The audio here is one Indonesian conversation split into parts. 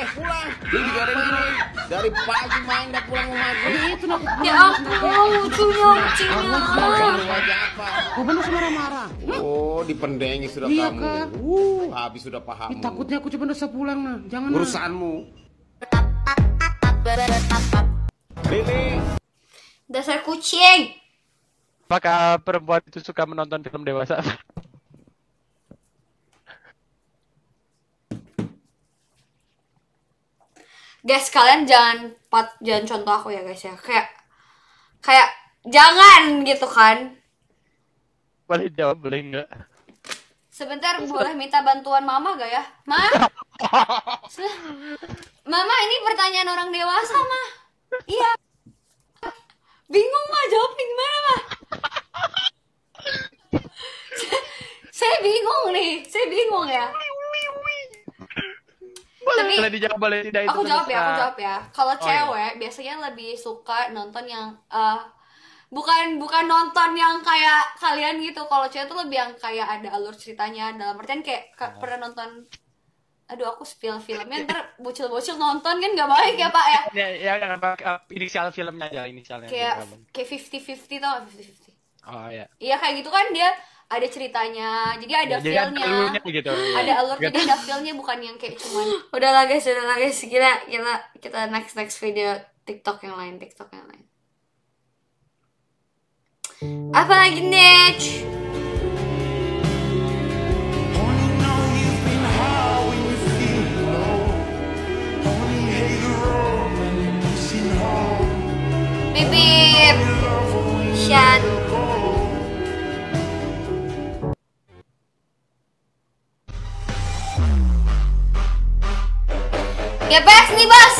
pulang. Ini juga ada gini. Dari pagi main dah pulang ke maghrib. Itu nak pulang. Ya ampun, lucunya kucingnya. Wajah apa? Kau benar marah-marah. Oh, dipendengi sudah Iya, kamu. Kak. Habis sudah paham. Takutnya aku cuma dosa pulang nah. Jangan. Nah. Urusanmu. Lili. Dasar kucing. Apakah perempuan itu suka menonton film dewasa? Guys, kalian jangan contoh aku ya guys ya. Kayak jangan gitu kan. Boleh jawab, boleh enggak? Sebentar, boleh minta bantuan mama gak ya? Ma? Mama, ini pertanyaan orang dewasa, Ma. Iya. Bingung, Ma. Jawabnya gimana, Ma? Saya bingung nih. Saya bingung ya. Boleh, Tapi boleh dijawab, boleh tidak itu. aku jawab terserah. ya. Kalau Oh, cewek biasanya lebih suka nonton yang bukan nonton yang kayak kalian gitu. Kalau cewek tuh lebih yang kayak ada alur ceritanya, dalam artian kayak pernah nonton. Aduh, aku spill filmnya ntar bocil-bocil nonton kan nggak baik ya Pak ya. Ya inisial filmnya aja, inisialnya. Kayak 50-50 tau, 50-50. Oh ya. Iya kayak gitu kan, dia ada ceritanya, jadi ada Jadi ada feel-nya, alurnya gitu. ada alur, jadi ada feel-nya, bukan yang kayak cuman udahlah guys, kita next video TikTok yang lain. Apa lagi nih? Bibip Shan. GPS nih bos.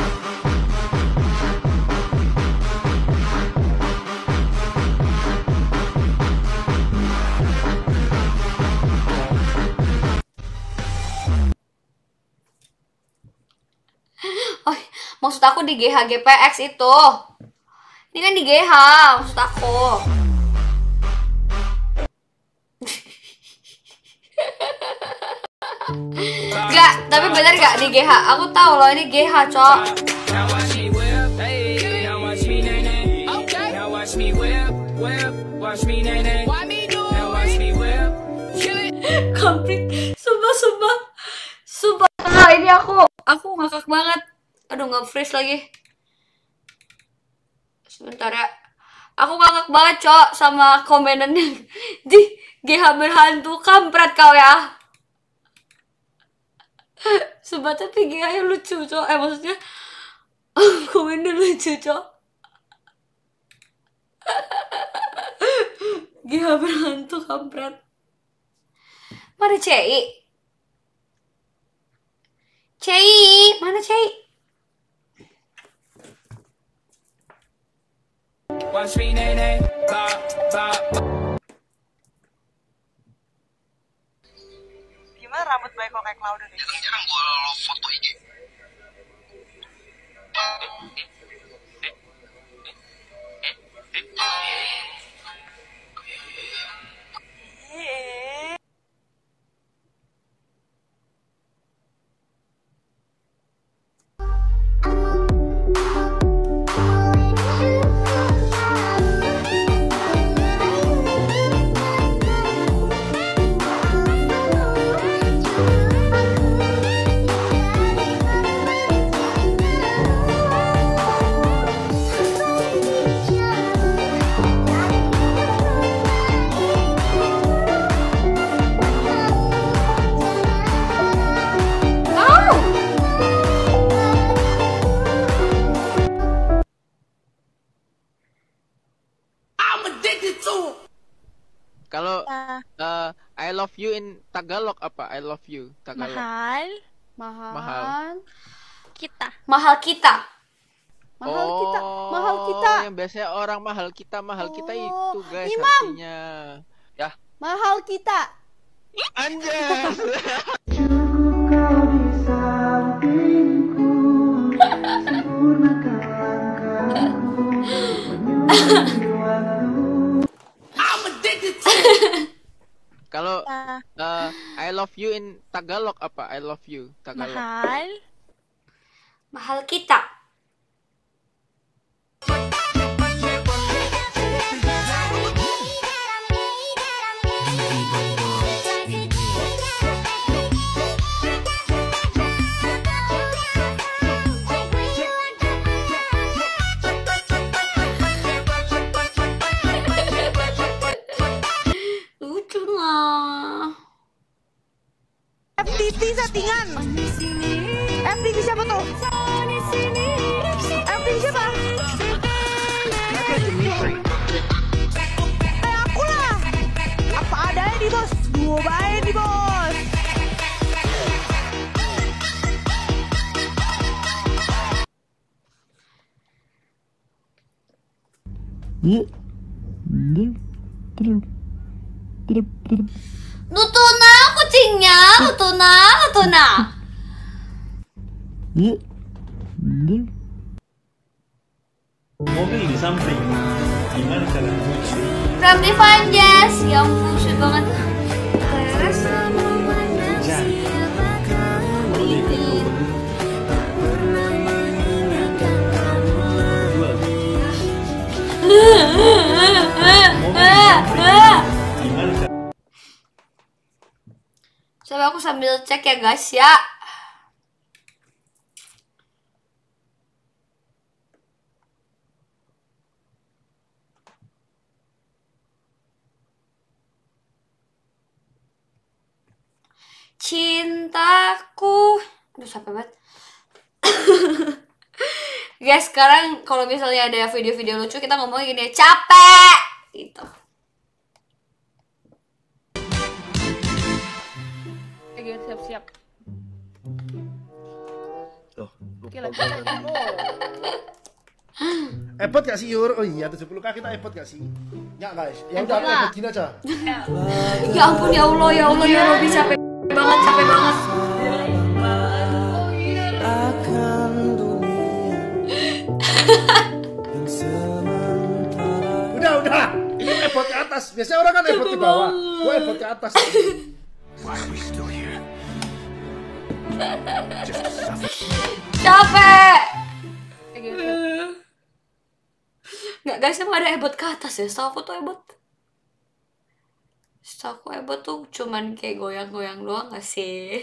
Oh, maksud aku di GH GPX itu. Ini kan di GH, maksud aku. Gak, tapi bener gak di GH? Aku tahu loh ini GH, Cok. Komplit. Sumpah. Nah, ini aku ngakak banget. Aduh, nge-freeze lagi. Sebentar ya. Aku ngakak banget, Cok, sama komenannya di GH berhantu. Kampret kau ya. Sumpah, tapi GH-nya lucu, Cok. Maksudnya komennya lucu, Cok. GH berhantu, kampret. Mana Cei? Mana Cei? Gimana rambut baik kok kayak Cloud nih? Jarang gue foto IG. Kalau I love you in Tagalog apa? I love you Tagalog. Mahal Mahal. kita. Mahal kita. Mahal kita. Yang biasanya orang mahal kita itu guys Imam. artinya. Ya, Mahal kita. anjas. Kalau I love you in Tagalog apa? I love you Tagalog. Mahal Mahal kita. Lucu lah. FTV settingan. FTV siapa tuh? FTV siapa? Aku lah. Apa adanya di bos? Duo baik di bos. Nutuna kucingnya, Nutuna. Mobil di samping. Gimana cara lucu? Ramdi Vanjas, ya ampun, lucu banget. Teres sama mana siapa kamu ini? Gimana cara? Coba aku sambil cek ya guys ya. Cintaku, aduh capek banget. Guys, sekarang kalau misalnya ada video-video lucu kita ngomongnya gini, capek gitu. Oke, siap-siap. Tuh, Oke, lagi. iPod gak sih Yur? Oh iya 70k kita iPod gak sih? Ya guys, ya udah aku iPod gini aja. Ya ampun ya Allah Robi capek banget. Udah. Ini iPod ke atas. Biasanya orang kan iPod di bawah. Gua iPod ke atas. Capek. Nggak guys, emang ada ebot ke atas ya? Setahu aku tuh ebot tuh cuman kayak goyang-goyang doang gak sih?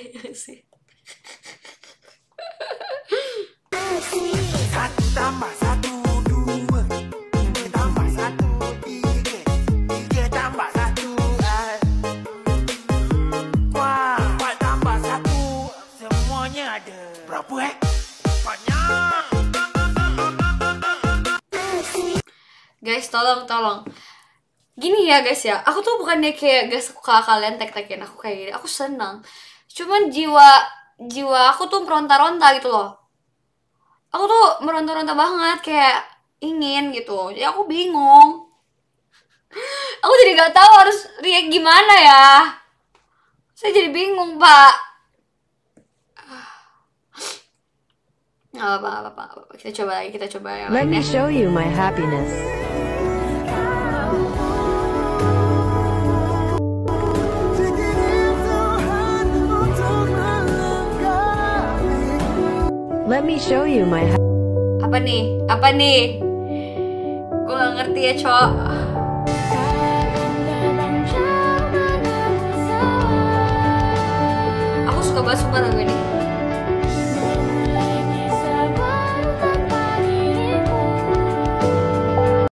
Guys, tolong. Gini ya guys ya, aku tuh bukannya kayak gak suka kalian tek-tekin aku kayak gini. Aku senang. Cuman jiwa aku tuh meronta-ronta gitu loh. Aku tuh meronta-ronta banget kayak ingin gitu. Jadi aku bingung. Aku jadi gak tahu harus react gimana ya. Saya jadi bingung, Pak. Gak apa-apa. Kita coba yang Let lain me ya. show you my happiness. Let me show you my Apa nih? Gue gak ngerti ya, Cok. Aku suka banget sumpah lagu ini.